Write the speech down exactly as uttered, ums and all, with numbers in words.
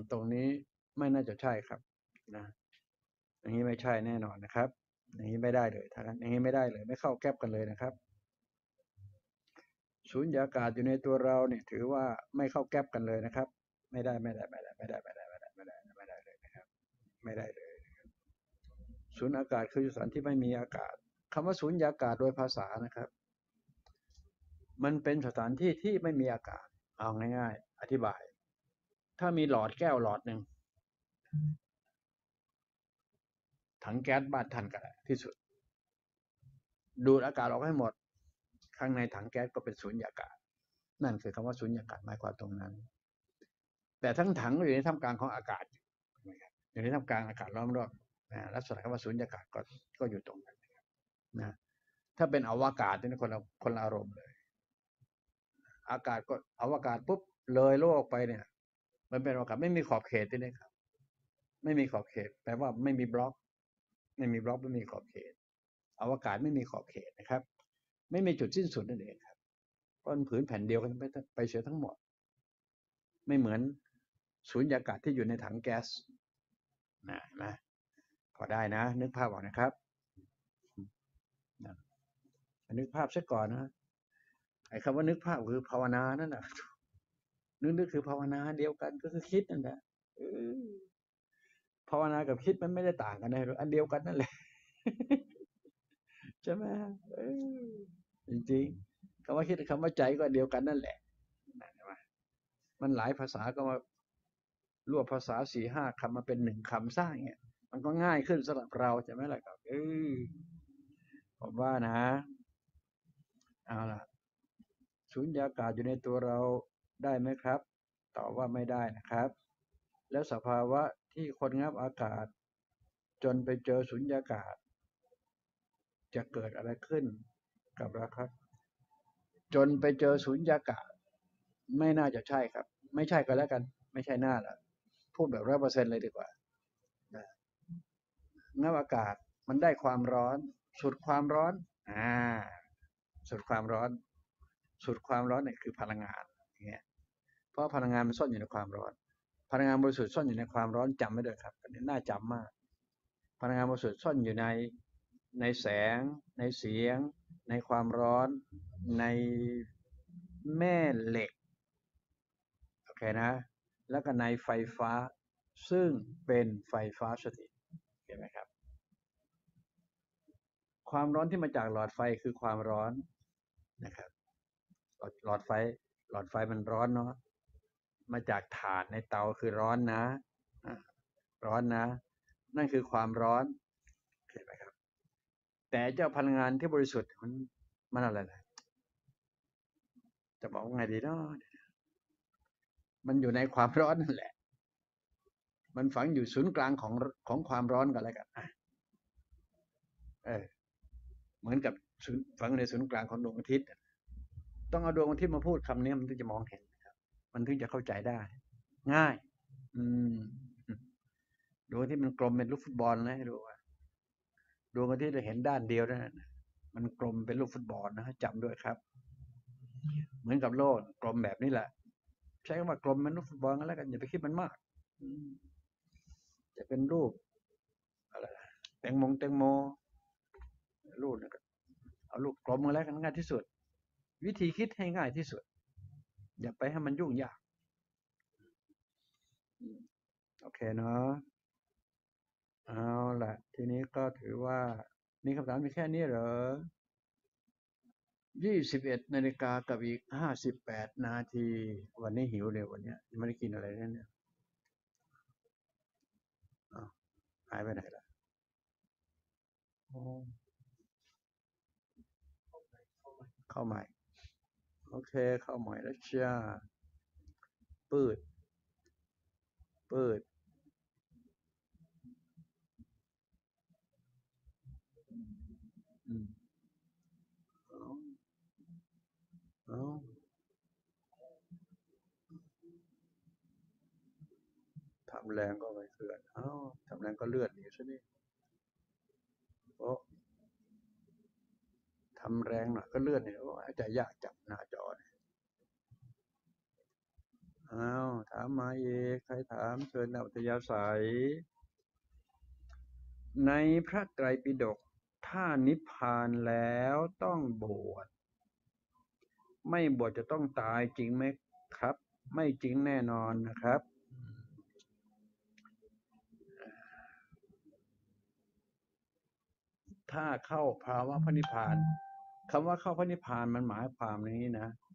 ตรงนี้ไม่น่าจะใช่ครับนะอย่างนี้ไม่ใช่แน่นอนนะครับอย่างนี้ไม่ได้เลยถ้างั้นอย่างนี้ไม่ได้เลยไม่เข้าแก๊ปกันเลยนะครับสูญญากาศอยู่ในตัวเราเนี่ยถือว่าไม่เข้าแก๊ปกันเลยนะครับ ไม่ได้ไม่ได้ไม่ได้ไม่ได้ไม่ได้ไม่ได้ไม่ได้ไม่ได้เลยนะครับไม่ได้เลยสูญอากาศคือสถานที่ไม่มีอากาศคำว่าสูญญากาศโดยภาษานะครับมันเป็นสถานที่ที่ไม่มีอากาศเอาง่ายๆอธิบายถ้ามีหลอดแก้วหลอดหนึ่งถังแก๊สบ้านท่านก็ได้ที่สุดดูดอากาศออกให้หมดข้างในถังแก๊สก็เป็นสูญญากาศนั่นคือคำว่าสูญญากาศหมายความตรงนั้นแต่ทั้งถังอยู่ในท่ามกลางของอากาศอยู่ในท่ามกลางอากาศล้อมรอบนะลักษณะคำว่าสูญญากาศก็ก็อยู่ตรงนั้นนะถ้าเป็นอวกาศนี่คนละคนละอารมณ์เลยอากาศก็อวกาศปุ๊บเลยโลกไปเนี่ยมันเป็นอวกาศไม่มีขอบเขตที่นี่ครับไม่มีขอบเขตแปลว่าไม่มีบล็อกไม่มีบล็อกไม่มีขอบเขตอวกาศไม่มีขอบเขตนะครับไม่มีจุดสิ้นสุดนั่นเองครับเพราะผืนแผ่นเดียวกันไปเสียทั้งหมดไม่เหมือนสูญญากาศที่อยู่ในถังแก๊สนะนะพอได้นะนึกภาพออกนะครับนึกภาพซะก่อนนะไอ้คำว่านึกภาพคือภาวนานั่นแหละนึกนึกคือภาวนาเดียวกันก็คือคิดนั่นแหละภาวนากับคิดมันไม่ได้ต่างกันนะอันเดียวกันนั่นแหละใช่ไหมจริงๆคำว่าคิดคำว่าใจก็เดียวกันนั่นแหละมันหลายภาษาก็มารวบภาษาสี่ห้าคำมาเป็นหนึ่งคำสร้างเนี่ยมันก็ง่ายขึ้นสำหรับเราใช่ไหมล่ะครับเออผมว่านะเอาล่ะสูญญากาศอยู่ในตัวเราได้ไหมครับตอบว่าไม่ได้นะครับแล้วสภาวะที่คนงับอากาศจนไปเจอสูญญากาศจะเกิดอะไรขึ้นกับเราครับจนไปเจอสูญญากาศไม่น่าจะใช่ครับไม่ใช่ก็แล้วกันไม่ใช่หน้าละพูดแบบร้อยเปอร์เซ็นต์เลยดีกว่างับอากาศมันได้ความร้อนสุดความร้อนอ่าสุดความร้อนสุดความร้อนเนี่ยคือพลังงานอย่างเงี้ยเพราะพลังงานมันซ่อนอยู่ในความร้อนพลังงานบริสุทธิ์ซ่อนอยู่ในความร้อนจำไว้ด้วยครับอันนี้น่าจำมากพลังงานบริสุทธิ์ซ่อนอยู่ในในแสงในเสียงในความร้อนในแม่เหล็กโอเคนะแล้วก็ในไฟฟ้าซึ่งเป็นไฟฟ้าสถิตเห็นไหมครับความร้อนที่มาจากหลอดไฟคือความร้อนนะครับหลอดไฟหลอดไฟมันร้อนเนาะมาจากถ่านในเตาคือร้อนนะร้อนนะนั่นคือความร้อนเห็นไหมครับแต่เจ้าพลังงานที่บริสุทธิ์มันมันอะไรนะจะบอกว่าไงดีเนาะมันอยู่ในความร้อนนั่นแหละมันฝังอยู่ศูนย์กลางของของความร้อนกันแล้วกันเออเหมือนกับฝังในศูนย์กลางของดวงอาทิตย์ต้องเอาดวงอาทิตย์มาพูดคำนี้มันถึงจะมองเห็นครับมันถึงจะเข้าใจได้ง่ายอืมดวงอาทิตย์มันกลมเป็นลูกฟุตบอลนะให้ดูว่าดวงอาทิตย์จะเห็นด้านเดียวนะมันกลมเป็นลูกฟุตบอลนะจำด้วยครับเหมือนกับโลกกลมแบบนี้แหละใช้คำว่ากลมเป็นลูกฟุตบอลก็แล้วกันอย่าไปคิดมันมากจะเป็นรูปอะไรแตงโมแตงโมรูปนะเอาลูกกลมมาแล้วกันง่ายที่สุดวิธีคิดให้ง่ายที่สุดอย่าไปให้มันยุ่งยากโอเคเนาะเอาล่ะทีนี้ก็ถือว่ามีคำถามมีแค่นี้เหรอยี่สิบเอ็ดนาฬิกากับอีกห้าสิบแปดนาทีวันนี้หิวเลยวันนี้ไม่ได้กินอะไรเลยเนี่ยหายไปไหนล่ะเข้าใหม่โอเคเข้าใหม่แล้วจ้าปืดปืดอืมเอาเอาทำแรงก็ไม่เกิดเอ้าทำแรงก็เลือดหนีซะนี่โอ้ทำแรงหน่อยก็เลือดเนี่ยโอ้จะยากจับหน้าจออ้าวถามมาอีกใครถามเชิญอัธยาศัยในพระไตรปิฎกถ้านิพพานแล้วต้องบวชไม่บวชจะต้องตายจริงไหมครับไม่จริงแน่นอนนะครับถ้าเข้าภาวะพระนิพพานคำว่าเข้าพระนิพพานมันหมายความอย่างนี้นะ